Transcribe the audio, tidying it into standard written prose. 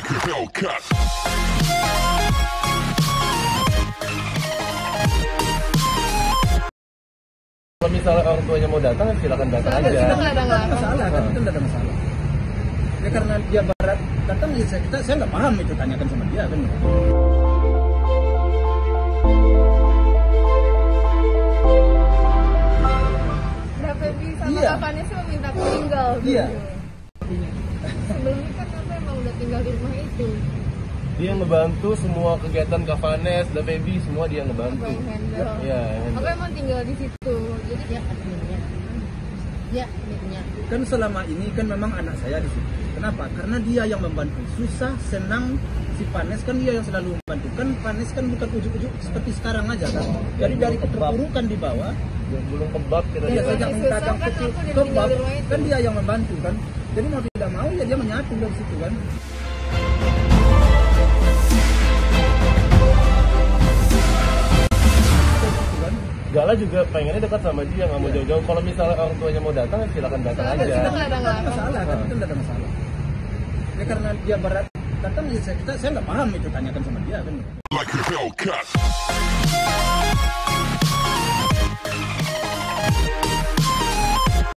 Like a Hellcat. Kalau misalnya orang tuanya mau datang, silakan datang aja. Kita nggak ada masalah, kan itu nggak ada masalah. Ya karena dia barat datang, ya saya nggak paham itu, tanyakan sama dia kan. Mbak Feby sama Iya. Kak Vanessa meminta aku tinggal. Iya. Sebelumnya kan aku emang udah tinggal di rumah itu. Dia ngebantu semua kegiatan Kak Vanes, Da Baby, semua dia Aku ngebantu. yang handle. Iya, yang Aku handle. emang tinggal di situ. Jadi ya adminnya. Ya adminnya. Kan selama ini kan memang anak saya di situ. Kenapa? Karena dia yang membantu. Susah, senang, si Vanes kan dia yang selalu membantu. Kan Vanes kan bukan ujuk-ujuk seperti sekarang aja kan. Jadi dari keterpurukan di bawah, Yang belum kebab kita dia Iya, saja susah dagang kan kecil aku udah kebab, tinggal di rumah itu. kan dia yang membantu kan. Jadi mau tidak mau ya dia menyatu dari situ kan. Gala juga pengennya dekat sama dia, nggak mau jauh-jauh. Kalau misalnya orang tuanya mau datang, silakan datang Silakan, aja. kita nggak ada Nggak ada masalah, kan itu nggak ada masalah. Ya karena dia barat datang, ya saya nggak paham itu, tanyakan sama dia kan. Like a Hellcat.